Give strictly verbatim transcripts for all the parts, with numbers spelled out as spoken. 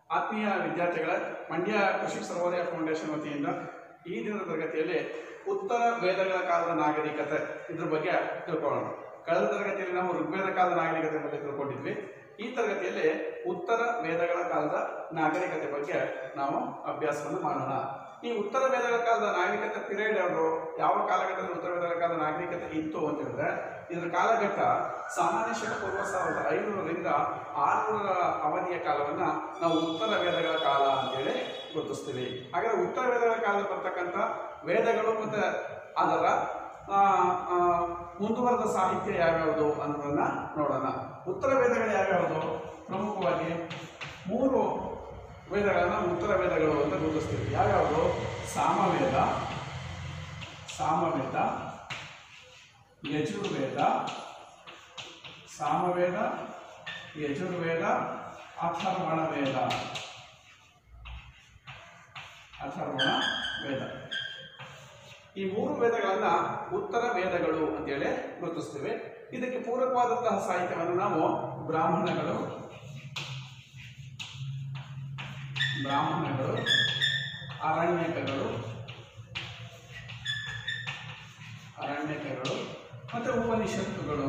ಆತ್ಮೀಯ ವಿದ್ಯಾರ್ಥಿಗಳ ಮಂಡ್ಯ ಕೃಷಿ ಸರ್ವೋದಯ ಫೌಂಡೇಶನ್ ವತಿಯಿಂದ ಈ ದಿನದ ತರಗತಿಯಲ್ಲಿ ಉತ್ತರ ವೇದಗಳ ಕಾಲದ ನಾಗರಿಕತೆ ಇದ್ರ ಬಗ್ಗೆ ತಿಳ್ಕೊಳ್ಳೋಣ. ಕಳೆದ ತರಗತಿಯಲ್ಲಿ ನಾವು ಋಗ್ವೇದ ಕಾಲದ ನಾಗರಿಕತೆ ಬಗ್ಗೆ ತಿಳ್ಕೊಂಡಿದ್ವಿ. ಈ ತರಗತಿಯಲ್ಲಿ ಉತ್ತರ ವೇದಗಳ ಕಾಲದ ನಾಗರಿಕತೆ ಬಗ್ಗೆ ನಾವು ಅಭ್ಯಾಸವನ್ನು ಮಾಡೋಣ. ಈ ಉತ್ತರ ವೇದಗಳ ಕಾಲದ ನಾಗರಿಕತೆ ಪಿರಿಯಡ್ ಯಾವುದು, ಯಾವ ಕಾಲಘಟ್ಟದಲ್ಲಿ ಉತ್ತರ ವೇದಗಳ ಕಾಲದ ನಾಗರಿಕತೆ ಇತ್ತು ಅಂತ ಹೇಳಿದ್ರೆ, ಇದರ ಕಾಲಘಟ್ಟ ಸಾಮಾನ್ಯ ಶಕ ಪೂರ್ವ ಸಾವಿರದ ಐನೂರರಿಂದ ಆರುನೂರ ಅವಧಿಯ ಕಾಲವನ್ನ ನಾವು ಉತ್ತರ ವೇದಗಳ ಕಾಲ ಅಂತೇಳಿ ಗುರುತಿಸ್ತೀವಿ. ಹಾಗಾದ್ರೆ ಉತ್ತರ ವೇದಗಳ ಕಾಲದಲ್ಲಿ ಬರ್ತಕ್ಕಂಥ ವೇದಗಳು ಮತ್ತೆ ಅದರ ಮುಂದುವರೆದ ಸಾಹಿತ್ಯ ಯಾವ್ಯಾವುದು ಅನ್ನೋದನ್ನ ನೋಡೋಣ. ಉತ್ತರ ವೇದಗಳು ಯಾವ್ಯಾವುದು? ಪ್ರಮುಖವಾಗಿ ಮೂರು ವೇದಗಳನ್ನ ಉತ್ತರ ವೇದಗಳು ಅಂತ ಗುರುತಿಸ್ತೀವಿ. ಯಾವ್ಯಾವುದು? ಸಾಮವೇದ, ಸಾಮವೇದ, ಯಜುರ್ವೇದ, ಸಾಮವೇದ, ಯಜುರ್ವೇದ, ಅಥರ್ವಣ ವೇದ, ಅಥರ್ವಣ ವೇದ. ಈ ಮೂರು ವೇದಗಳನ್ನ ಉತ್ತರ ವೇದಗಳು ಅಂತೇಳಿ ಗುರುತಿಸ್ತೀವಿ. ಇದಕ್ಕೆ ಪೂರಕವಾದಂತಹ ಸಾಹಿತ್ಯವನ್ನು ನಾವು ಬ್ರಾಹ್ಮಣಗಳು ಬ್ರಾಹ್ಮಣಗಳು ಅರಣ್ಯಕಗಳು ಅರಣ್ಯಕಗಳು ಮತ್ತೆ ಉಪನಿಷತ್ತುಗಳು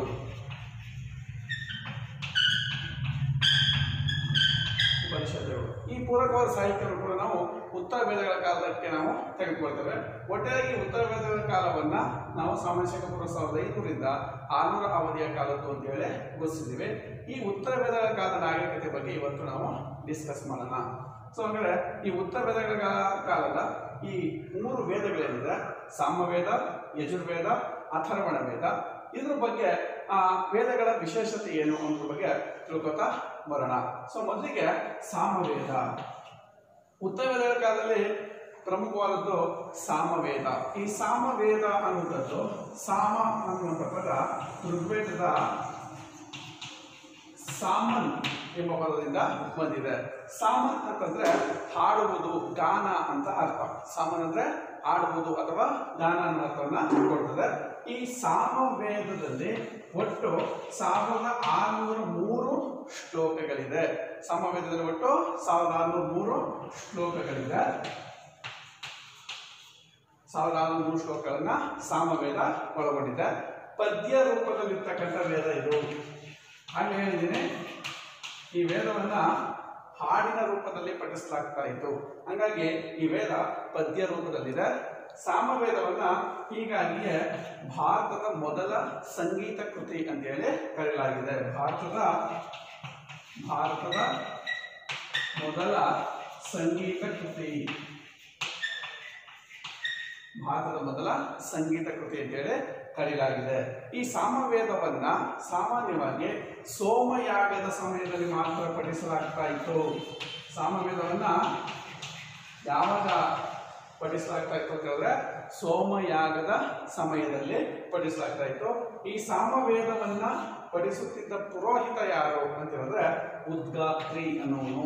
ಉಪನಿಷತ್ತುಗಳು ಈ ಪೂರಕವಾದ ಸಾಹಿತ್ಯವನ್ನು ಕೂಡ ನಾವು ಉತ್ತರ ವೇದಗಳ ಕಾಲಕ್ಕೆ ನಾವು ತೆಗೆದುಕೊಳ್ತೇವೆ. ಒಟ್ಟಾಗಿ ಉತ್ತರ ವೇದಗಳ ಕಾಲವನ್ನ ನಾವು ಸಾಮಾನ್ಯ ಶಕ ಪೂರ್ವ ಸಾವಿರದ ಐನೂರಿಂದ ಆರುನೂರ ಅವಧಿಯ ಕಾಲದ್ದು ಅಂತ ಹೇಳಿ ಗುರುತಿಸಿದ್ದೀವಿ. ಈ ಉತ್ತರ ವೇದಗಳ ಕಾಲದ ನಾಗರಿಕತೆ ಬಗ್ಗೆ ಇವತ್ತು ನಾವು ಡಿಸ್ಕಸ್ ಮಾಡೋಣ. ಸೊ ಹಾಗಾದ್ರೆ ಈ ಉತ್ತರ ವೇದಗಳ ಕಾಲದ ಈ ಮೂರು ವೇದಗಳೇನಿದೆ, ಸಾಮವೇದ, ಯಜುರ್ವೇದ, ಅಥರ್ವಣ ವೇದ, ಇದ್ರ ಬಗ್ಗೆ ಆ ವೇದಗಳ ವಿಶೇಷತೆ ಏನು ಅನ್ನೋದ್ರ ಬಗ್ಗೆ ತಿಳ್ಕೊತಾ ಬರೋಣ. ಸೊ ಮೊದಲಿಗೆ ಸಾಮವೇದ. ಉತ್ತರ ವೇದಗಳ ಕಾಲದಲ್ಲಿ ಪ್ರಮುಖವಾದದ್ದು ಸಾಮವೇದ. ಈ ಸಾಮವೇದ ಅನ್ನುವಂಥದ್ದು, ಸಾಮ ಅನ್ನುವಂಥ ಪದ ಋಗ್ವೇದದ ಸಾಮನ್ ಎಂಬ ಪದದಿಂದ ಬಂದಿದೆ. ಸಾಮನ್ ಅಂತಂದ್ರೆ ಹಾಡುವುದು, ಗಾನ ಅಂತ ಅರ್ಥ. ಸಾಮನ್ ಅಂದ್ರೆ ಹಾಡುವುದು ಅಥವಾ ಗಾನ ಅನ್ನೋ ಅರ್ಥವನ್ನ ಕೊಡ್ತದೆ. ಈ ಸಾಮವೇದದಲ್ಲಿ ಒಟ್ಟು ಸಾವಿರದ ಆರುನೂರ ಮೂರು ಶ್ಲೋಕಗಳಿದೆ. ಸಾಮವೇದದಲ್ಲಿ ಒಟ್ಟು ಸಾವಿರದ ಆರುನೂರ ಮೂರು ಶ್ಲೋಕಗಳಿದೆ. ಸಾವಿರದ ಆರುನೂರ ಮೂರು ಶ್ಲೋಕಗಳನ್ನ ಸಾಮವೇದ ಒಳಗೊಂಡಿದೆ. ಪದ್ಯ ರೂಪದಲ್ಲಿರ್ತಕ್ಕಂಥ ವೇದ ಇದು. ಹಾಗೆ ಹೇಳಿದ್ದೀನಿ, ಈ ವೇದವನ್ನ ಹಾಡಿನ ರೂಪದಲ್ಲಿ ಪಠಿಸಲಾಗ್ತಾ ಇತ್ತು. ಹಾಗಾಗಿ ಈ ವೇದ ಪದ್ಯ ರೂಪದಲ್ಲಿದೆ. ಸಾಮವೇದವನ್ನ ಹೀಗಾಗಿಯೇ ಭಾರತದ ಮೊದಲ ಸಂಗೀತ ಕೃತಿ ಅಂತ ಹೇಳಿ ಕರೆಯಲಾಗಿದೆ. ಭಾರತದ ಭಾರತದ ಮೊದಲ ಸಂಗೀತ ಕೃತಿ ಭಾರತದ ಮೊದಲ ಸಂಗೀತ ಕೃತಿ ಅಂತ ಹೇಳಿ ಕರೆಯಲಾಗಿದೆ. ಈ ಸಾಮವೇದವನ್ನ ಸಾಮಾನ್ಯವಾಗಿ ಸೋಮಯಾಗದ ಸಮಯದಲ್ಲಿ ಮಾತ್ರ ಪಠಿಸಲಾಗ್ತಾ ಇತ್ತು. ಸಾಮವೇದವನ್ನ ಯಾವಾಗ ಪಠಿಸಲಾಗ್ತಾ ಇತ್ತು ಅಂತ ಹೇಳಿದ್ರೆ ಸೋಮಯಾಗದ ಸಮಯದಲ್ಲಿ ಪಠಿಸಲಾಗ್ತಾ ಇತ್ತು. ಈ ಸಾಮವೇದವನ್ನ ಪಠಿಸುತ್ತಿದ್ದ ಪುರೋಹಿತ ಯಾರು ಅಂತ ಹೇಳಿದ್ರೆ ಉದ್ಗಾತ್ರಿ ಅನ್ನೋನು.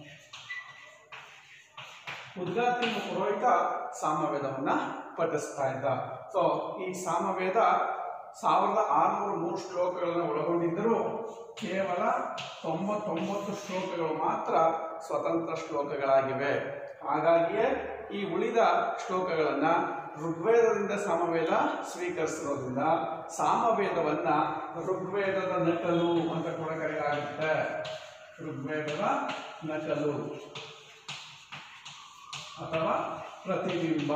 ಉದ್ಗಾತ್ರಿ ಪುರೋಹಿತ ಸಾಮವೇದವನ್ನ ಪಠಿಸ್ತಾ ಇದ್ದ. ಸೊ ಈ ಸಾಮವೇದ ಸಾವಿರದ ಆರುನೂರ ಮೂರು ಶ್ಲೋಕಗಳನ್ನು ಒಳಗೊಂಡಿದ್ದರೂ ಕೇವಲ ತೊಂಬತ್ತೊಂಬತ್ತು ಶ್ಲೋಕಗಳು ಮಾತ್ರ ಸ್ವತಂತ್ರ ಶ್ಲೋಕಗಳಾಗಿವೆ. ಹಾಗಾಗಿಯೇ ಈ ಉಳಿದ ಶ್ಲೋಕಗಳನ್ನ ಋಗ್ವೇದದಿಂದ ಸಾಮವೇದ ಸ್ವೀಕರಿಸಿರೋದ್ರಿಂದ ಸಾಮವೇದವನ್ನ ಋಗ್ವೇದದ ನಕಲು ಅಂತ ಕೂಡ ಕರೆಯಲಾಗುತ್ತೆ. ಋಗ್ವೇದದ ನಕಲು ಅಥವಾ ಪ್ರತಿಬಿಂಬ.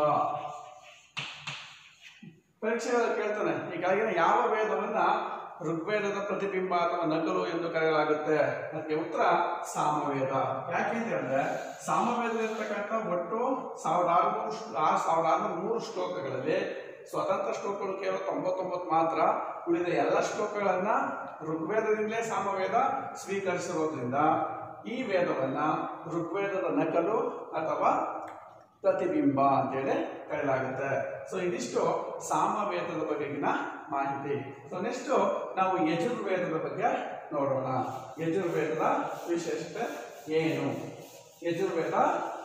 ಪರೀಕ್ಷೆಗಳಲ್ಲಿ ಕೇಳ್ತಾನೆ, ಹೀಗಾಗಿ ಯಾವ ವೇದವನ್ನ ಋಗ್ವೇದದ ಪ್ರತಿಬಿಂಬ ಅಥವಾ ನಕಲು ಎಂದು ಕರೆಯಲಾಗುತ್ತೆ? ಅದಕ್ಕೆ ಉತ್ತರ ಸಾಮವೇದ. ಯಾಕೆ ಅಂತ ಹೇಳಿದ್ರೆ ಸಾಮವೇದದಲ್ಲಿರ್ತಕ್ಕಂಥ ಒಟ್ಟು ಸಾವಿರದ ಆರುನೂರು ಸಾವಿರದ ಆರುನೂರ ಮೂರು ಶ್ಲೋಕಗಳಲ್ಲಿ ಸ್ವತಂತ್ರ ಶ್ಲೋಕಗಳು ಕೇವಲ ತೊಂಬತ್ತೊಂಬತ್ತು ಮಾತ್ರ. ಉಳಿದ ಎಲ್ಲ ಶ್ಲೋಕಗಳನ್ನ ಋಗ್ವೇದದಿಂದಲೇ ಸಾಮವೇದ ಸ್ವೀಕರಿಸಿರೋದ್ರಿಂದ ಈ ವೇದವನ್ನ ಋಗ್ವೇದದ ನಕಲು ಅಥವಾ ಪ್ರತಿಬಿಂಬ ಅಂತೇಳಿ ಕರೆಯಲಾಗುತ್ತೆ. ಸೊ ಇದಿಷ್ಟು ಸಾಮವೇದದ ಬಗೆಗಿನ ಮಾಹಿತಿ. ಸೊ ನೆಕ್ಸ್ಟ್ ನಾವು ಯಜುರ್ವೇದದ ಬಗ್ಗೆ ನೋಡೋಣ. ಯಜುರ್ವೇದದ ವಿಶೇಷತೆ ಏನು? ಯಜುರ್ವೇದ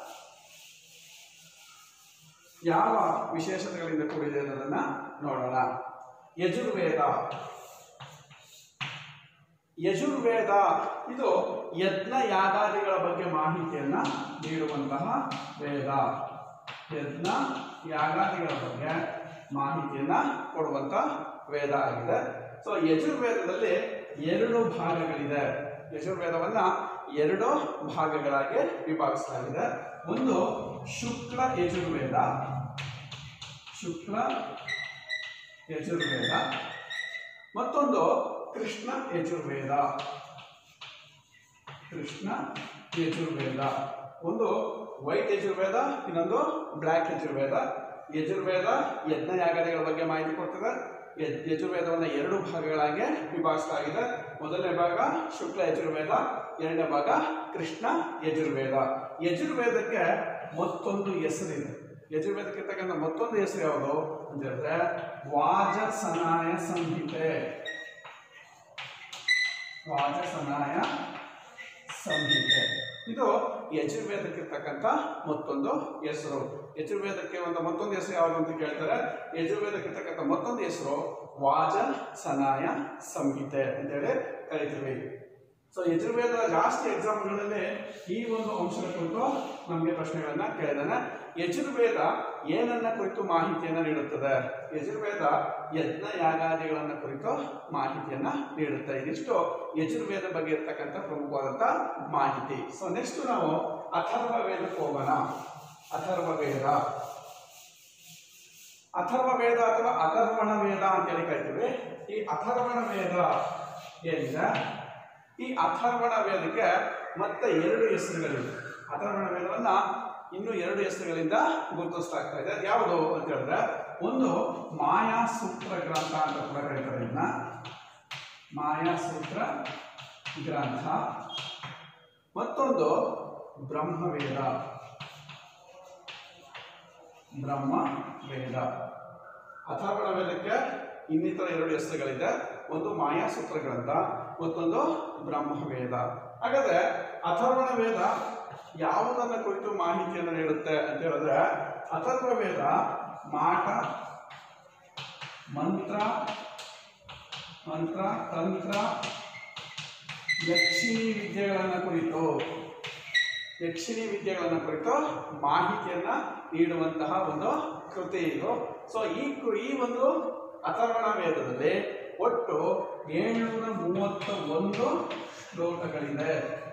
ಯಾವ ವಿಶೇಷತೆಗಳಿಂದ ಕೂಡಿದೆ ಅನ್ನೋದನ್ನ ನೋಡೋಣ. ಯಜುರ್ವೇದ ಯಜುರ್ವೇದ ಇದು ಯಜ್ಞ ಯಾಗಾದಿಗಳ ಬಗ್ಗೆ ಮಾಹಿತಿಯನ್ನ ನೀಡುವಂತಹ ವೇದ. ಯಜ್ಞ ಯಾಗಾದಿಗಳ ಬಗ್ಗೆ ಮಾಹಿತಿಯನ್ನ ಕೊಡುವಂತ ವೇದ ಆಗಿದೆ. ಸೊ ಯಜುರ್ವೇದದಲ್ಲಿ ಎರಡು ಭಾಗಗಳಿದೆ. ಯಜುರ್ವೇದವನ್ನ ಎರಡು ಭಾಗಗಳಾಗಿ ವಿಭಾಗಿಸಲಾಗಿದೆ. ಒಂದು ಶುಕ್ಲ ಯಜುರ್ವೇದ, ಶುಕ್ಲ ಯಜುರ್ವೇದ, ಮತ್ತೊಂದು ಕೃಷ್ಣ ಯಜುರ್ವೇದ, ಕೃಷ್ಣ ಯಜುರ್ವೇದ. ಒಂದು ವೈಟ್ ಯಜುರ್ವೇದ, ಇನ್ನೊಂದು ಬ್ಲ್ಯಾಕ್ ಯಜುರ್ವೇದ. ಯಜುರ್ವೇದ ಯಜ್ಞ ಯಾಗಾದಿಗಳ ಬಗ್ಗೆ ಮಾಹಿತಿ ಕೊಡ್ತದೆ. ಯಜುರ್ವೇದವನ್ನು ಎರಡು ಭಾಗಗಳಾಗಿ ವಿಭಾಗಿಸಲಾಗಿದೆ. ಮೊದಲನೇ ಭಾಗ ಶುಕ್ಲ ಯಜುರ್ವೇದ, ಎರಡನೇ ಭಾಗ ಕೃಷ್ಣ ಯಜುರ್ವೇದ. ಯಜುರ್ವೇದಕ್ಕೆ ಮತ್ತೊಂದು ಹೆಸರಿದೆ. ಯಜುರ್ವೇದಕ್ಕೆ ಇರ್ತಕ್ಕಂಥ ಮತ್ತೊಂದು ಹೆಸರು ಯಾವುದು ಅಂತ ಹೇಳಿದ್ರೆ ವಾಜಸನಾಯ ಸಂಹಿತೆ. ವಾಜಸನಾಯ ಸಂಹಿತೆ ಇದು ಯಜುರ್ವೇದಕ್ಕಿರ್ತಕ್ಕಂಥ ಮತ್ತೊಂದು ಹೆಸರು. ಯಜುರ್ವೇದಕ್ಕೆ ಒಂದು ಮತ್ತೊಂದು ಹೆಸರು ಯಾವುದು ಅಂತ ಕೇಳ್ತಾರೆ. ಯಜುರ್ವೇದಕ್ಕಿರ್ತಕ್ಕಂಥ ಮತ್ತೊಂದು ಹೆಸರು ವಾಜಸನಾಯ ಸಂಹಿತೆ ಅಂತೇಳಿ ಕರಿತೀವಿ. ಸೊ ಯಜುರ್ವೇದ ಜಾಸ್ತಿ ಎಕ್ಸಾಮ್ಗಳಲ್ಲಿ ಈ ಒಂದು ಅಂಶದ ಕುರಿತು ನಮಗೆ ಪ್ರಶ್ನೆಗಳನ್ನ ಕೇಳಿದಾನೆ. ಯಜುರ್ವೇದ ಏನನ್ನ ಕುರಿತು ಮಾಹಿತಿಯನ್ನ ನೀಡುತ್ತದೆ? ಯಜುರ್ವೇದ ಯಜ್ಞ ಯಾಗಾದಿಗಳನ್ನ ಕುರಿತು ಮಾಹಿತಿಯನ್ನ ನೀಡುತ್ತೆ. ಇದಿಷ್ಟು ಯಜುರ್ವೇದ ಬಗ್ಗೆ ಇರ್ತಕ್ಕಂಥ ಪ್ರಮುಖವಾದಂತ ಮಾಹಿತಿ. ಸೊ ನೆಕ್ಸ್ಟ್ ನಾವು ಅಥರ್ವ ವೇದಕ್ಕೆ ಹೋಗೋಣ. ಅಥರ್ವ ವೇದ, ಅಥರ್ವ ವೇದ ಅಥವಾ ಅಥರ್ವಣ ವೇದ ಅಂತೇಳಿ ಕರಿತೀವಿ. ಈ ಅಥರ್ವಣ ವೇದ ಏನಿದೆ, ಈ ಅಥರ್ವಣ ವೇದಕ್ಕೆ ಮತ್ತೆ ಎರಡು ಹೆಸರುಗಳಿವೆ. ಅಥರ್ವಣ ವೇದವನ್ನ ಇನ್ನು ಎರಡು ಹೆಸರುಗಳಿಂದ ಗುರುತಿಸಲಾಗ್ತಾ ಇದೆ. ಯಾವುದು ಅಂತ ಹೇಳಿದ್ರೆ ಒಂದು ಮಾಯಾ ಸೂತ್ರ ಗ್ರಂಥ ಅಂತ ಕೂಡ ಕರೀತಾರೆ. ಇದನ್ನ ಮಾಯಾ ಸೂತ್ರ ಗ್ರಂಥ. ಮತ್ತೊಂದು ಬ್ರಹ್ಮವೇದ, ಬ್ರಹ್ಮವೇದ. ಅಥರ್ವಣ ವೇದಕ್ಕೆ ಇನ್ನಿತರ ಎರಡು ಹೆಸರುಗಳಿದೆ. ಒಂದು ಮಾಯಾ ಸೂತ್ರ ಗ್ರಂಥ, ಮತ್ತೊಂದು ಬ್ರಹ್ಮವೇದ. ಹಾಗಾದ್ರೆ ಅಥರ್ವಣ ವೇದ ಯಾವುದನ್ನ ಕುರಿತು ಮಾಹಿತಿಯನ್ನು ನೀಡುತ್ತೆ ಅಂತ ಹೇಳಿದ್ರೆ ಅಥರ್ವ ವೇದ ಮಾಟ, ಮಂತ್ರ, ಮಂತ್ರ ತಂತ್ರ, ಯಕ್ಷಿಣಿ ವಿದ್ಯೆಗಳನ್ನ ಕುರಿತು ಯಕ್ಷಿಣಿ ವಿದ್ಯೆಗಳನ್ನ ಕುರಿತು ಮಾಹಿತಿಯನ್ನ ನೀಡುವಂತಹ ಒಂದು ಕೃತಿ ಇದು. ಸೊ ಈ ಈ ಒಂದು ಅಥರ್ವಣ ವೇದದಲ್ಲಿ ಒಟ್ಟು ಏಳ್ನೂರ ಮೂವತ್ತ ಒಂದು ಶ್ಲೋಕಗಳಿದೆ.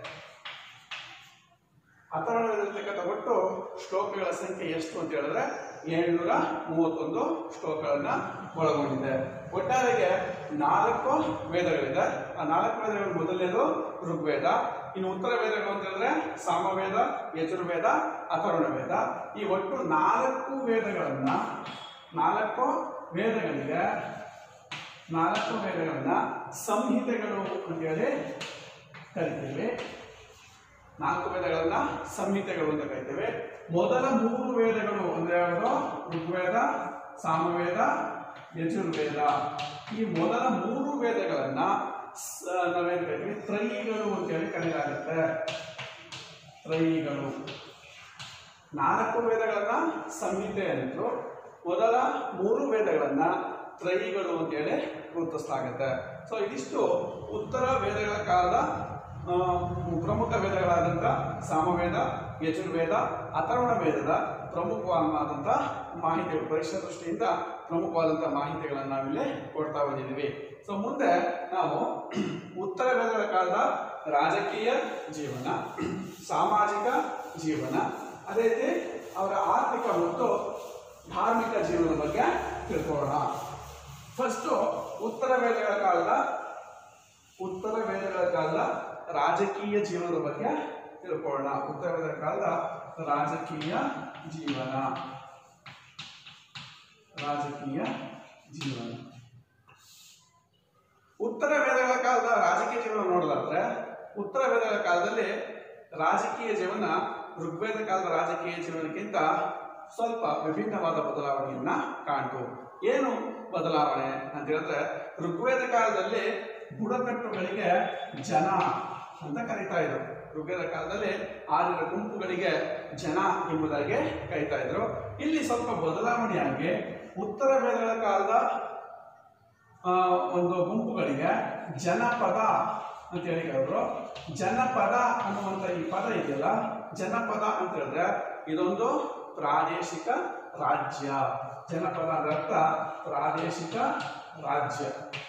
ಅಥರ್ವಣ ವೇದದಲ್ಲಿರ್ತಕ್ಕಂಥ ಒಟ್ಟು ಶ್ಲೋಕಗಳ ಸಂಖ್ಯೆ ಎಷ್ಟು ಅಂತ ಹೇಳಿದ್ರೆ ಏಳ್ನೂರ ಮೂವತ್ತೊಂದು ಶ್ಲೋಕಗಳನ್ನ ಒಳಗೊಂಡಿದೆ. ಒಟ್ಟಾರೆಗೆ ನಾಲ್ಕು ವೇದಗಳಿದೆ. ಆ ನಾಲ್ಕು ವೇದಗಳು ಮೊದಲನೇದು ಋಗ್ವೇದ, ಇನ್ನು ಉತ್ತರ ವೇದಗಳು ಅಂತ ಹೇಳಿದ್ರೆ ಸಾಮವೇದ, ಯಜುರ್ವೇದ, ಅಥರ್ವಣ ವೇದ. ಈ ಒಟ್ಟು ನಾಲ್ಕು ವೇದಗಳನ್ನ ನಾಲ್ಕು ವೇದಗಳಿಗೆ ನಾಲ್ಕು ವೇದಗಳನ್ನ ಸಂಹಿತೆಗಳು ಅಂತೇಳಿ ಕರಿತೀವಿ. ನಾಲ್ಕು ವೇದಗಳನ್ನ ಸಂಹಿತೆಗಳು ಅಂತ ಕರಿತೇವೆ. ಮೊದಲ ಮೂರು ವೇದಗಳು ಅಂದ್ರೆ ಯಾವುದು? ಋಗ್ವೇದ, ಸಾಮವೇದ, ಯಜುರ್ವೇದ. ಈ ಮೊದಲ ಮೂರು ವೇದಗಳನ್ನ ನಾವೇನ್ ಕರಿತೀವಿ? ತ್ರಯಿಗಳು ಅಂತೇಳಿ ಕರೆಯಲಾಗುತ್ತೆ. ತ್ರಯಿಗಳು. ನಾಲ್ಕು ವೇದಗಳನ್ನ ಸಂಹಿತೆ ಅಂದ್ರು, ಮೊದಲ ಮೂರು ವೇದಗಳನ್ನ ತ್ರಯಿಗಳು ಅಂತೇಳಿ ಗುರುತಿಸಲಾಗುತ್ತೆ. ಸೊ ಇದಿಷ್ಟು ಉತ್ತರ ವೇದಗಳ ಕಾಲದ ಪ್ರಮುಖ ವೇದಗಳಾದಂಥ ಸಾಮವೇದ, ಯಜುರ್ವೇದ, ಅಥರ್ವಣ ವೇದದ ಪ್ರಮುಖವಾದಂಥ ಮಾಹಿತಿಗಳು, ಪರೀಕ್ಷಾ ದೃಷ್ಟಿಯಿಂದ ಪ್ರಮುಖವಾದಂಥ ಮಾಹಿತಿಗಳನ್ನು ನಾವಿಲ್ಲಿ ಕೊಡ್ತಾ ಬಂದಿದ್ದೀವಿ. ಸೊ ಮುಂದೆ ನಾವು ಉತ್ತರ ವೇದಗಳ ಕಾಲದ ರಾಜಕೀಯ ಜೀವನ, ಸಾಮಾಜಿಕ ಜೀವನ, ಅದೇ ರೀತಿ ಅವರ ಆರ್ಥಿಕ ಮತ್ತು ಧಾರ್ಮಿಕ ಜೀವನದ ಬಗ್ಗೆ ತಿಳ್ಕೊಳ್ಳೋಣ. ಫಸ್ಟು ಉತ್ತರ ವೇದಗಳ ಕಾಲದ ಉತ್ತರ ವೇದಗಳ ಕಾಲದ ರಾಜಕೀಯ ಜೀವನದ ಬಗ್ಗೆ ತಿಳ್ಕೊಳ್ಳೋಣ. ಉತ್ತರ ವೇದಗಳ ಕಾಲದ ರಾಜಕೀಯ ಜೀವನ ರಾಜಕೀಯ ಜೀವನ ಉತ್ತರ ವೇದಗಳ ಕಾಲದ ರಾಜಕೀಯ ಜೀವನ ನೋಡೋದಾದ್ರೆ, ಉತ್ತರ ವೇದಗಳ ಕಾಲದಲ್ಲಿ ರಾಜಕೀಯ ಜೀವನ ಋಗ್ವೇದ ಕಾಲದ ರಾಜಕೀಯ ಜೀವನಕ್ಕಿಂತ ಸ್ವಲ್ಪ ವಿಭಿನ್ನವಾದ ಬದಲಾವಣೆಯನ್ನ ಕಾಣ್ತು. ಏನು ಬದಲಾವಣೆ ಅಂತ ಹೇಳಿದ್ರೆ, ಋಗ್ವೇದ ಕಾಲದಲ್ಲಿ ಬುಡಕಟ್ಟುಗಳಿಗೆ ಜನ ಅಂತ ಕರೀತಾ ಇದ್ರು. ಋಗ್ವೇದ ಕಾಲದಲ್ಲಿ ಆರಿನ ಗುಂಪುಗಳಿಗೆ ಜನ ಎಂಬುದಾಗಿ ಕರೀತಾ ಇದ್ರು. ಇಲ್ಲಿ ಸ್ವಲ್ಪ ಬದಲಾವಣೆಯಾಗಿ ಉತ್ತರ ವೇದಗಳ ಕಾಲದ ಒಂದು ಗುಂಪುಗಳಿಗೆ ಜನಪದ ಅಂತ ಹೇಳಿ ಹೇಳಿದ್ರು. ಜನಪದ ಅನ್ನುವಂಥ ಈ ಪದ ಇದೆಯಲ್ಲ, ಜನಪದ ಅಂತ ಹೇಳಿದ್ರೆ ಇದೊಂದು ಪ್ರಾದೇಶಿಕ ರಾಜ್ಯ. ಜನಪದ ಅದರ ಅರ್ಥ ಪ್ರಾದೇಶಿಕ ರಾಜ್ಯ.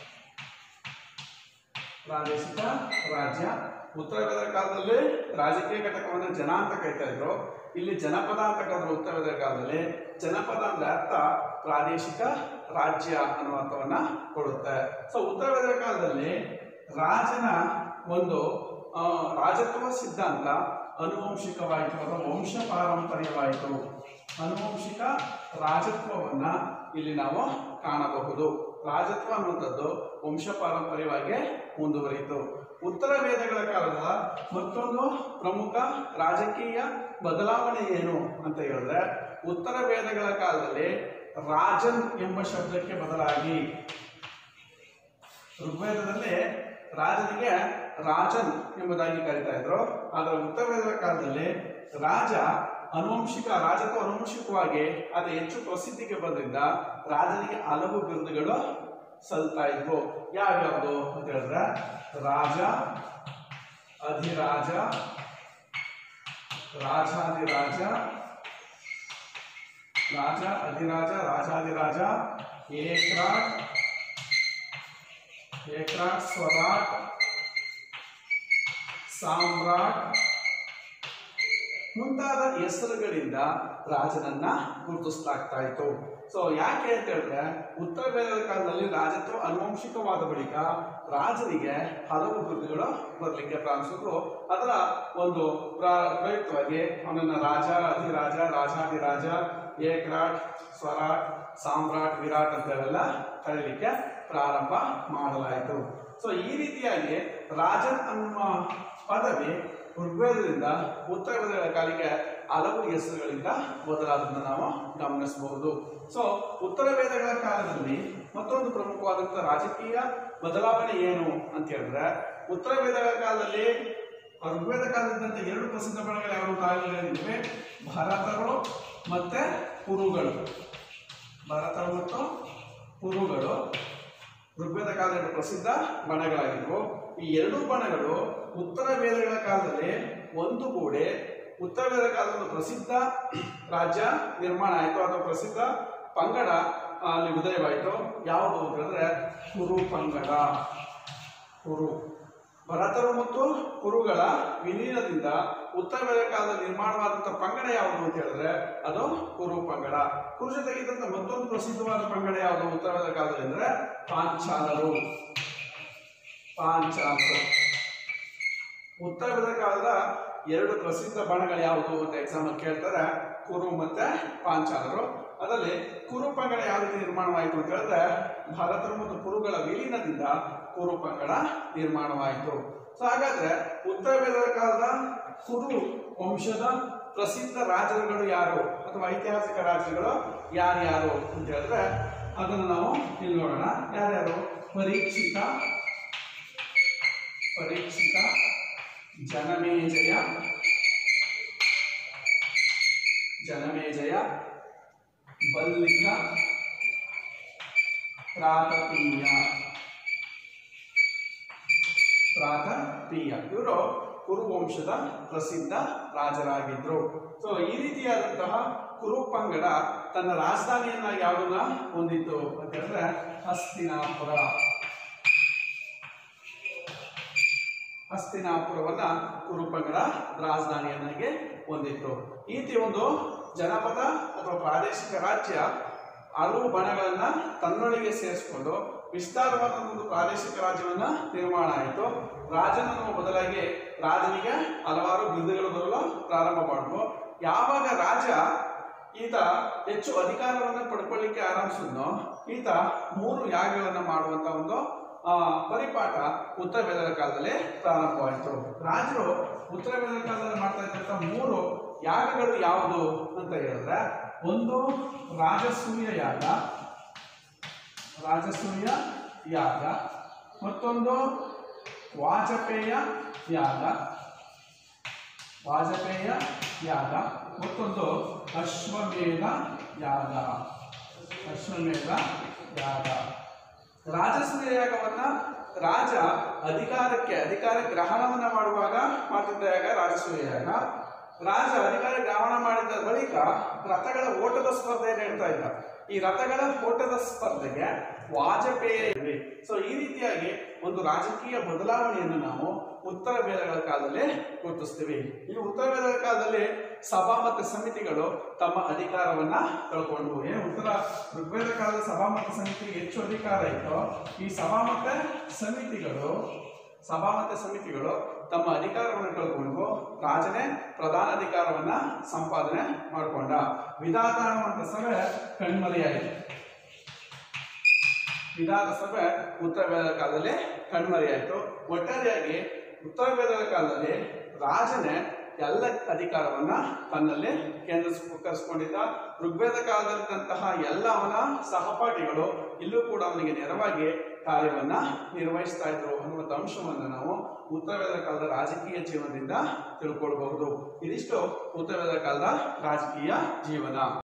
ಪ್ರಾದೇಶಿಕ ರಾಜ್ಯ. ಉತ್ತರ ವೇದದ ಕಾಲದಲ್ಲಿ ರಾಜಕೀಯ ಘಟಕವನ್ನು ಜನ ಅಂತ ಕರಿತಾ ಇದ್ರು. ಇಲ್ಲಿ ಜನಪದ ಅಂತ ಕರೆದ್ರು. ಉತ್ತರ ವೇದದ ಕಾಲದಲ್ಲಿ ಜನಪದ ಅಂದ್ರೆ ಅರ್ಥ ಪ್ರಾದೇಶಿಕ ರಾಜ್ಯ ಅನ್ನುವ ಅರ್ಥವನ್ನ ಕೊಡುತ್ತೆ. ಸೊ ಉತ್ತರ ವೇದದ ಕಾಲದಲ್ಲಿ ರಾಜನ ಒಂದು ರಾಜತ್ವ ಸಿದ್ಧಾಂತ ಅನುವಂಶಿಕವಾಯಿತು ಅಥವಾ ವಂಶ ಪಾರಂಪರ್ಯವಾಯಿತು. ಅನುವಂಶಿಕ ರಾಜತ್ವವನ್ನ ಇಲ್ಲಿ ನಾವು ಕಾಣಬಹುದು. ರಾಜತ್ವ ಅನ್ನುವಂಥದ್ದು ವಂಶ ಪಾರಂಪರ್ಯವಾಗಿ ಮುಂದುವರಿಯಿತು. ಉತ್ತರ ವೇದಗಳ ಕಾಲದ ಮತ್ತೊಂದು ಪ್ರಮುಖ ರಾಜಕೀಯ ಬದಲಾವಣೆ ಏನು ಅಂತ ಹೇಳಿದ್ರೆ, ಉತ್ತರ ವೇದಗಳ ಕಾಲದಲ್ಲಿ ರಾಜನ್ ಎಂಬ ಶಬ್ದಕ್ಕೆ ಬದಲಾಗಿ ಋಗ್ವೇದದಲ್ಲಿ ರಾಜನಿಗೆ ರಾಜನ್ ಎಂಬುದಾಗಿ ಕರೀತಾ ಇದ್ರು. ಆದರೆ ಉತ್ತರ ವೇದದ ಕಾಲದಲ್ಲಿ ರಾಜ ಅನುವಂಶಿಕ ರಾಜತ್ವ ಅನುವಂಶಿಕವಾಗಿ ಅದು ಹೆಚ್ಚು ಪ್ರಸಿದ್ಧಿಗೆ ಬಂದಿದ್ದ ರಾಜನಿಗೆ ಹಲವು ಬಿರುದುಗಳು ಸಲ್ತಾ ಇದ್ವು. ಯಾವ್ಯಾವುದು ಅಂತ ಹೇಳಿದ್ರೆ ರಾಜ, ಅಧಿರಾಜ, ರಾಜಾಧಿರಾಜ, ರಾಜ ಅಧಿರಾಜ, ರಾಜಾಧಿರಾಜ, ಏಕ್ರಾಟ್, ಏಕ್ರಾಟ್, ಸ್ವರಾಟ್, ಸಾಮ್ರಾಟ್ ಮುಂತಾದ ಹೆಸರುಗಳಿಂದ ರಾಜನನ್ನ ಗುರುತಿಸಲಾಗ್ತಾ ಇತ್ತು. ಸೊ ಯಾಕೆ ಅಂತ ಹೇಳಿದ್ರೆ ಉತ್ತರ ವೇದದ ಕಾಲದಲ್ಲಿ ರಾಜತ್ವ ಅನುವಂಶಿಕವಾದ ಬಳಿಕ ರಾಜನಿಗೆ ಹಲವು ಬಿರುದುಗಳು ಬರಲಿಕ್ಕೆ ಪ್ರಾರಂಭಿಸಿದ್ರು. ಅದರ ಒಂದು ಪ್ರಯುಕ್ತವಾಗಿ ಅವನನ್ನ ರಾಜ, ಅಧಿರಾಜ, ರಾಜಾಧಿರಾಜ, ಏಕ್ರಾಟ್, ಸ್ವರಾಟ್, ಸಾಮ್ರಾಟ್, ವಿರಾಟ್ ಅಂತೆಲ್ಲ ಕರೀಲಿಕ್ಕೆ ಪ್ರಾರಂಭ ಮಾಡಲಾಯಿತು. ಸೊ ಈ ರೀತಿಯಾಗಿ ರಾಜನ್ ಅನ್ನುವ ಪದವಿ ಋಗ್ವೇದದಿಂದ ಉತ್ತರ ವೇದಗಳ ಕಾಲಿಗೆ ಹಲವು ಹೆಸರುಗಳಿಂದ ಬದಲಾದನ್ನು ನಾವು ಗಮನಿಸಬಹುದು. ಸೊ ಉತ್ತರ ವೇದಗಳ ಕಾಲದಲ್ಲಿ ಮತ್ತೊಂದು ಪ್ರಮುಖವಾದಂತಹ ರಾಜಕೀಯ ಬದಲಾವಣೆ ಏನು ಅಂತ ಹೇಳಿದ್ರೆ, ಉತ್ತರ ವೇದಗಳ ಕಾಲದಲ್ಲಿ ಋಗ್ವೇದ ಕಾಲದಂತೆ ಎರಡು ಪ್ರಸಿದ್ಧ ಬಣಗಳು ಯಾವುದು ಕಾಲಗಳಿವೆ, ಭರತರು ಮತ್ತೆ ಕುರುಗಳು. ಭರತರು ಮತ್ತು ಕುರುಗಳು ಋಗ್ವೇದ ಕಾಲದ ಎರಡು ಪ್ರಸಿದ್ಧ ಬಣಗಳಾಗಿದ್ವು. ಈ ಎರಡೂ ಬಣಗಳು ಉತ್ತರ ವೇದಗಳ ಕಾಲದಲ್ಲಿ ಒಂದು ಗೂಡೆ ಉತ್ತರ ವೇದ ಕಾಲದ ಪ್ರಸಿದ್ಧ ರಾಜ್ಯ ನಿರ್ಮಾಣ ಆಯಿತು ಅಥವಾ ಪ್ರಸಿದ್ಧ ಪಂಗಡ ಅಲ್ಲಿ ಉದಯವಾಯಿತು. ಯಾವುದು ಅಂತ ಹೇಳಿದ್ರೆ ಕುರು ಪಂಗಡ. ಕುರು ಭರತರು ಮತ್ತು ಕುರುಗಳ ವಿಲೀನದಿಂದ ಉತ್ತರ ವೇದ ಕಾಲದಲ್ಲಿ ನಿರ್ಮಾಣವಾದಂತಹ ಪಂಗಡ ಯಾವುದು ಅಂತ ಹೇಳಿದ್ರೆ ಅದು ಕುರು ಪಂಗಡ. ಕುರು ಜೊತೆಗಿದ್ದಂತ ಮತ್ತೊಂದು ಪ್ರಸಿದ್ಧವಾದ ಪಂಗಡ ಯಾವುದು ಉತ್ತರ ವೇದ ಕಾಲದಲ್ಲಿ ಅಂದ್ರೆ ಪಾಂಚಾಲರು. ಪಾಂಚಾಲರು ಉತ್ತರ ವೇದ ಕಾಲದ ಎರಡು ಪ್ರಸಿದ್ಧ ಬಣಗಳು ಯಾವುದು ಅಂತ ಎಕ್ಸಾಮ್ ಅಲ್ಲಿ ಕೇಳ್ತಾರೆ, ಕುರು ಮತ್ತೆ ಪಾಂಚಾಲರು. ಅದರಲ್ಲಿ ಕುರು ಪಂಗಡ ಯಾವ ರೀತಿ ನಿರ್ಮಾಣವಾಯಿತು ಅಂತ ಹೇಳಿದ್ರೆ ಭರತರು ಮತ್ತು ಕುರುಗಳ ವಿಲೀನದಿಂದ ಕುರು ಪಂಗಡ ನಿರ್ಮಾಣವಾಯಿತು. ಸೊ ಹಾಗಾದ್ರೆ ಉತ್ತರ ವೇದದ ಕಾಲದ ಕುರು ವಂಶದ ಪ್ರಸಿದ್ಧ ರಾಜರುಗಳು ಯಾರು ಅಥವಾ ಐತಿಹಾಸಿಕ ರಾಜರುಗಳು ಯಾರ್ಯಾರು ಅಂತ ಹೇಳಿದ್ರೆ ಅದನ್ನು ನಾವು ಇಲ್ಲಿ ನೋಡೋಣ. ಯಾರ್ಯಾರು? ಪರೀಕ್ಷಿತ, ಪರೀಕ್ಷಿತ, ಜನಮೇಜಯ, ಜನಮೇಜಯ, ಬಲ್ಲಿಕ, ಪ್ರಾತಪೀಯ. ಪ್ರಾತಪೀಯ ಇವರು ಕುರುವಂಶದ ಪ್ರಸಿದ್ಧ ರಾಜರಾಗಿದ್ರು. ಸೊ ಈ ರೀತಿಯಾದಂತಹ ಕುರು ಪಂಗಡ ತನ್ನ ರಾಜಧಾನಿಯನ್ನ ಯಾವುದನ್ನ ಹೊಂದಿತ್ತು ಅಂತ ಹೇಳಿದ್ರೆ ಹಸ್ತಿನಾಪುರ. ಹಸ್ತಿನಾಪುರವನ್ನ ಕುರು ಪಂಗಡ ರಾಜಧಾನಿಯನ್ನಾಗಿ ಹೊಂದಿತ್ತು. ಈ ರೀತಿ ಒಂದು ಜನಪದ ಅಥವಾ ಪ್ರಾದೇಶಿಕ ರಾಜ್ಯ ಹಲವು ಬಣಗಳನ್ನ ತನ್ನೊಳಗೆ ಸೇರಿಸಿಕೊಂಡು ವಿಸ್ತಾರವಾದ ಒಂದು ಪ್ರಾದೇಶಿಕ ರಾಜ್ಯವನ್ನ ನಿರ್ಮಾಣ ಆಯಿತು. ರಾಜನನ್ನು ಬದಲಾಗಿ ರಾಜನಿಗೆ ಹಲವಾರು ಬಿರುದುಗಳು ಬರಲು ಪ್ರಾರಂಭ ಮಾಡಿದ್ವು. ಯಾವಾಗ ರಾಜ ಈತ ಹೆಚ್ಚು ಅಧಿಕಾರವನ್ನು ಪಡ್ಕೊಳ್ಳಿಕ್ಕೆ ಆರಂಭಿಸಿದ್ನೋ ಈತ ಮೂರು ಯಾಗಗಳನ್ನು ಮಾಡುವಂತ ಒಂದು ಪರಿಪಾಠ ಉತ್ತರ ವೇದದ ಕಾಲದಲ್ಲಿ ಪ್ರಾರಂಭವಾಯಿತು. ರಾಜರು ಉತ್ತರ ವೇದದ ಕಾಲದಲ್ಲಿ ಮಾಡ್ತಾ ಇದ್ದಂತ ಮೂರು ಯಾಗಗಳು ಯಾವುದು ಅಂತ ಹೇಳಿದ್ರೆ, ಒಂದು ರಾಜಸೂಯ ಯಾಗ, ರಾಜಸೂಯ ಯಾಗ, ಮತ್ತೊಂದು ವಾಜಪೇಯ ಯಾಗ, ವಾಜಪೇಯ ಯಾಗ, ಮತ್ತೊಂದು ಅಶ್ವಮೇಧ ಯಾಗ, ಅಶ್ವಮೇಧ ಯಾಗ. ರಾಜಸೂಯ ಯಾಗವನ್ನ ರಾಜ ಅಧಿಕಾರಕ್ಕೆ ಅಧಿಕಾರ ಗ್ರಹಣವನ್ನ ಮಾಡುವಾಗ ಮಾಡ್ತಿದ್ದ ಯಾಗ ರಾಜಸೂಯ ಯಾಗ. ರಾಜ ಅಧಿಕಾರ ಗ್ರಹಣ ಮಾಡಿದ ಬಳಿಕ ರಥಗಳ ಓಟದ ಸ್ಪರ್ಧೆಯನ್ನು ಹೇಳ್ತಾ ಇದ್ದ. ಈ ರಥಗಳ ಓಟದ ಸ್ಪರ್ಧೆಗೆ ವಾಜಪೇಯಿ. ಸೊ ಈ ರೀತಿಯಾಗಿ ಒಂದು ರಾಜಕೀಯ ಬದಲಾವಣೆಯನ್ನು ನಾವು ಉತ್ತರ ವೇದಗಳ ಕಾಲದಲ್ಲಿ ಗುರುತಿಸ್ತೀವಿ. ಈ ಉತ್ತರ ವೇದಗಳ ಕಾಲದಲ್ಲಿ ಸಭಾ ಮತ್ತು ಸಮಿತಿಗಳು ತಮ್ಮ ಅಧಿಕಾರವನ್ನ ಕಳ್ಕೊಂಡ್ವು. ಏನು ಉತ್ತರ ಋಗ್ವೇದ ಕಾಲದ ಸಭಾ ಮತ್ತು ಸಮಿತಿಗೆ ಹೆಚ್ಚು ಅಧಿಕಾರ ಇತ್ತು. ಈ ಸಭಾ ಮತ್ತು ಸಮಿತಿಗಳು ಸಭಾ ಮತ್ತು ಸಮಿತಿಗಳು ತಮ್ಮ ಅಧಿಕಾರವನ್ನು ಕಳ್ಕೊಂಡು ರಾಜನೇ ಪ್ರಧಾನ ಅಧಿಕಾರವನ್ನ ಸಂಪಾದನೆ ಮಾಡಿಕೊಂಡ. ವಿಧಾತ ಅನ್ನುವಂಥ ಸಭೆ ಕಣ್ಮರೆಯಾಯಿತು. ವಿಧಾನ ಸಭೆ ಉತ್ತರ ವೇದಗಳ ಕಾಲದಲ್ಲಿ ಕಣ್ಮರೆಯಾಯಿತು. ಒಟ್ಟಾರೆಯಾಗಿ ಉತ್ತರ ವೇದಗಳ ಕಾಲದಲ್ಲಿ ರಾಜನೇ ಎಲ್ಲ ಅಧಿಕಾರವನ್ನ ತನ್ನಲ್ಲಿ ಕೇಂದ್ರೀಕರಿಸಿಕೊಂಡಿದ್ದ. ಋಗ್ವೇದ ಕಾಲದಲ್ಲಿದ್ದಂತಹ ಎಲ್ಲ ಅವನ ಸಹಪಾಠಿಗಳು ಇಲ್ಲೂ ಕೂಡ ಅವನಿಗೆ ನೆರವಾಗಿ ಕಾರ್ಯವನ್ನ ನಿರ್ವಹಿಸ್ತಾ ಇದ್ರು ಅನ್ನುವಂಥ ಅಂಶವನ್ನು ನಾವು ಉತ್ತರ ವೇದ ಕಾಲದ ರಾಜಕೀಯ ಜೀವನದಿಂದ ತಿಳ್ಕೊಳ್ಬಹುದು. ಇದಿಷ್ಟು ಉತ್ತರ ವೇದ ಕಾಲದ ರಾಜಕೀಯ ಜೀವನ.